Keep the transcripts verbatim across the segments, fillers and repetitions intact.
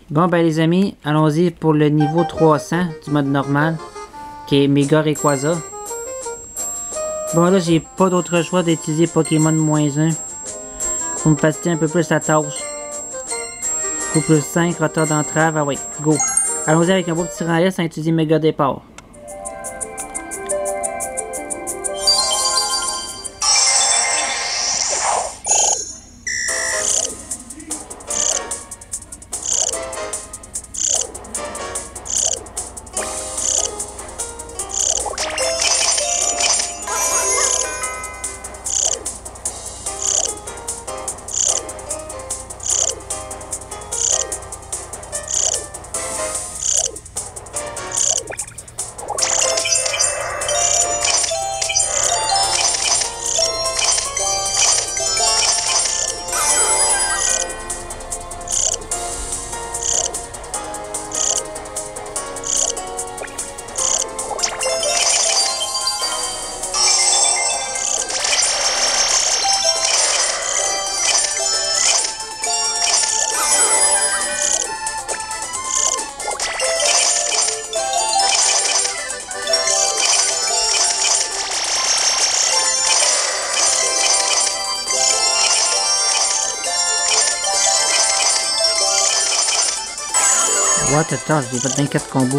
Bon ben les amis, allons-y pour le niveau trois cents du mode normal, qui est Mega Rayquaza. Bon là j'ai pas d'autre choix d'utiliser Pokémon moins un pour me faciliter un peu plus la tâche. Coup plus cinq, retard d'entrave, ah oui, go. Allons-y avec un beau petit rang S à utiliser Mega Départ. What the fuck, j'ai fait vingt-quatre combos.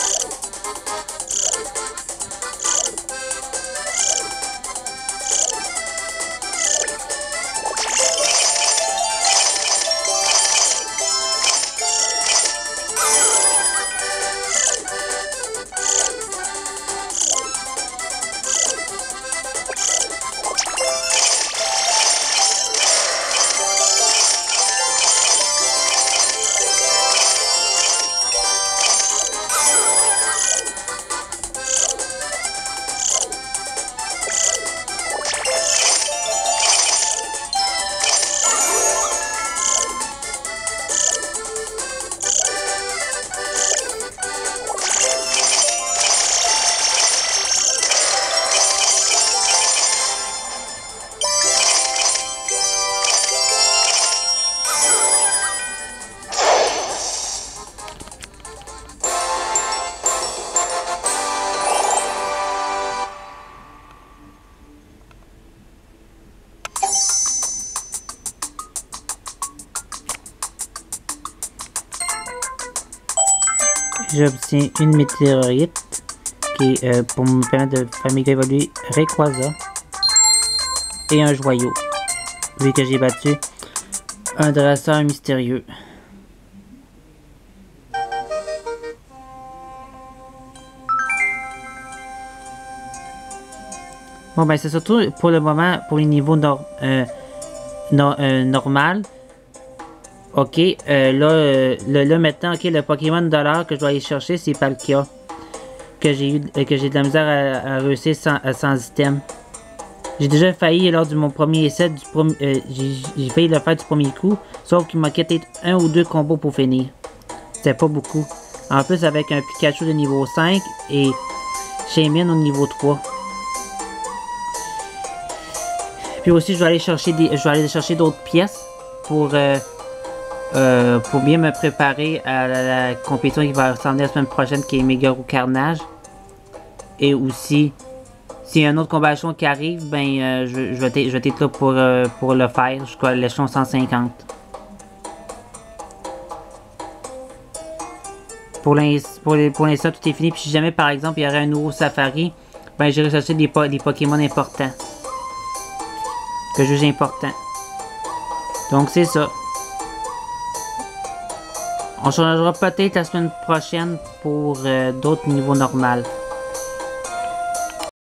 J'obtiens une météorite qui est euh, pour me permettre de faire méga évoluer Rayquaza et un joyau, vu que j'ai battu un dresseur mystérieux. Bon ben c'est surtout pour le moment pour les niveaux nor euh, no euh, normal. Ok, euh, là, euh, là, là maintenant, ok, le Pokémon dollar que je dois aller chercher, c'est Palkia. Que j'ai eu, euh, que j'ai de la misère à, à réussir sans, à, sans item. J'ai déjà failli lors de mon premier essai, du prom euh, j'ai failli le faire du premier coup, sauf qu'il manquait peut-être un ou deux combos pour finir. C'était pas beaucoup. En plus, avec un Pikachu de niveau cinq et Shaymin au niveau trois. Puis aussi, je vais aller chercher des, je vais aller chercher d'autres pièces pour euh, Euh, pour bien me préparer à la, la compétition qui va s'en venir la semaine prochaine, qui est Mega Roux Carnage. Et aussi, s'il y a un autre combat qui arrive, ben euh, je, je vais être là pour, euh, pour le faire jusqu'à l'échelon cent cinquante. Pour l'instant, tout est fini. Puis si jamais par exemple il y aurait un nouveau safari, ben j'ai recherché des, po des Pokémon importants. Que je juge importants. Donc c'est ça. On changera peut-être la semaine prochaine pour euh, d'autres niveaux normaux.